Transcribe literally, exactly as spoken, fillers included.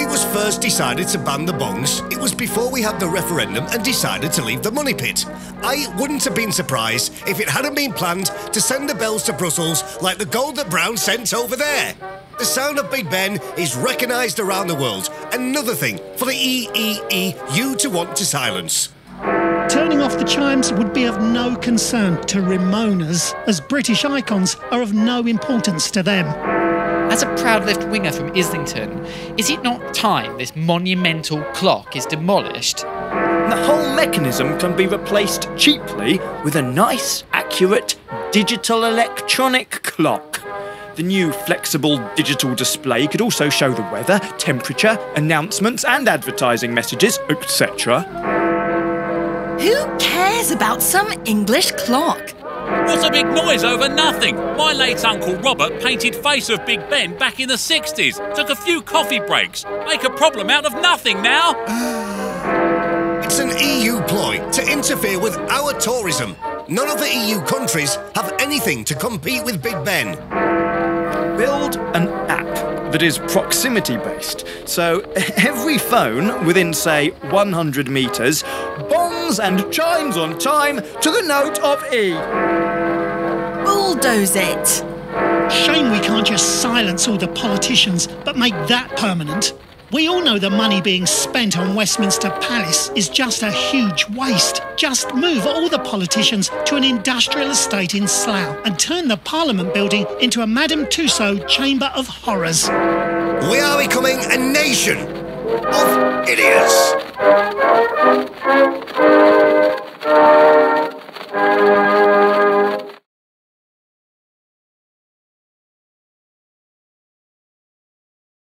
it was first decided to ban the bongs, it was before we had the referendum and decided to leave the money pit. I wouldn't have been surprised if it hadn't been planned to send the bells to Brussels like the gold that Brown sent over there. The sound of Big Ben is recognised around the world. Another thing for the E E E U to want to silence. Turning off the chimes would be of no concern to Ramonas, as British icons are of no importance to them. As a proud left-winger from Islington, is it not time this monumental clock is demolished? The whole mechanism can be replaced cheaply with a nice, accurate, digital electronic clock. The new flexible digital display could also show the weather, temperature, announcements and advertising messages, et cetera. Who cares about some English clock? What's a big noise over nothing? My late Uncle Robert painted Face of Big Ben back in the sixties. Took a few coffee breaks. Make a problem out of nothing now. It's an E U ploy to interfere with our tourism. None of the E U countries have anything to compete with Big Ben. Build an app that is proximity-based, so every phone within, say, one hundred metres bongs and chimes on time to the note of E. Bulldoze it. Shame we can't just silence all the politicians, but make that permanent. We all know the money being spent on Westminster Palace is just a huge waste. Just move all the politicians to an industrial estate in Slough and turn the Parliament building into a Madame Tussauds chamber of horrors. We are becoming a nation of idiots.